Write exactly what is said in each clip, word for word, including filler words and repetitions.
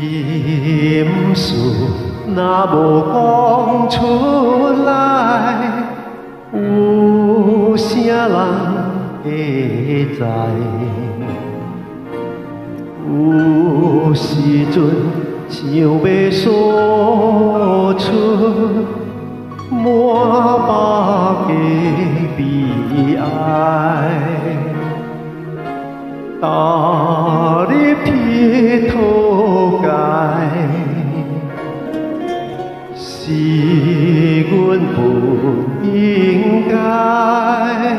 心事若无讲出来，有啥人会知？有时阵想要说出满腹的悲哀，踏入铁土界，是阮不应该。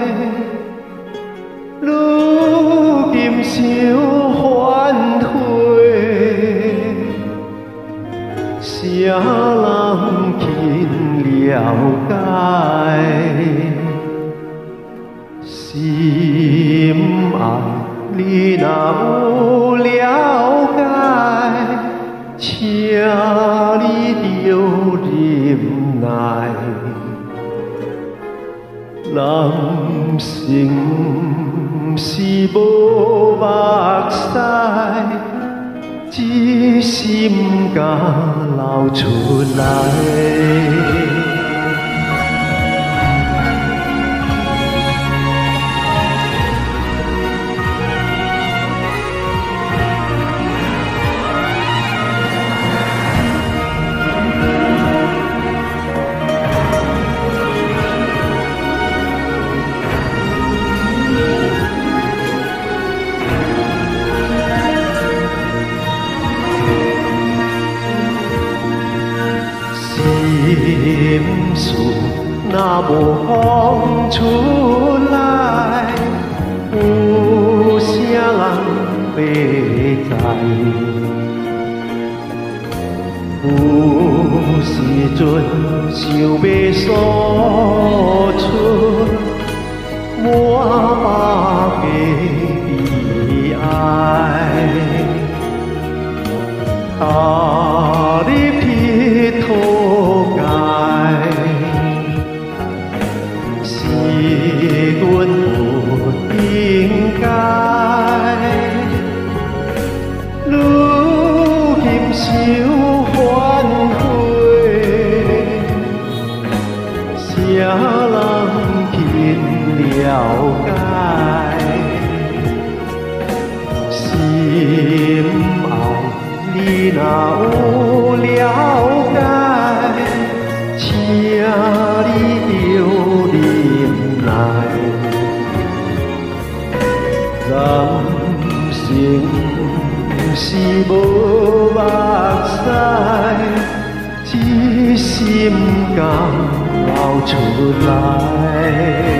如今想反悔，啥人肯了解？心爱你若有了解，请你着忍耐。人生不是无目屎，只心甲流出来。心事若无讲出来，有啥人会知？有时阵想要说出满腹的悲哀，踏入铁土界，是阮不应该。如今想反悔，啥人肯了解？心爱你若有了解，请你着忍耐。人生不是无目屎，只心肝流出来。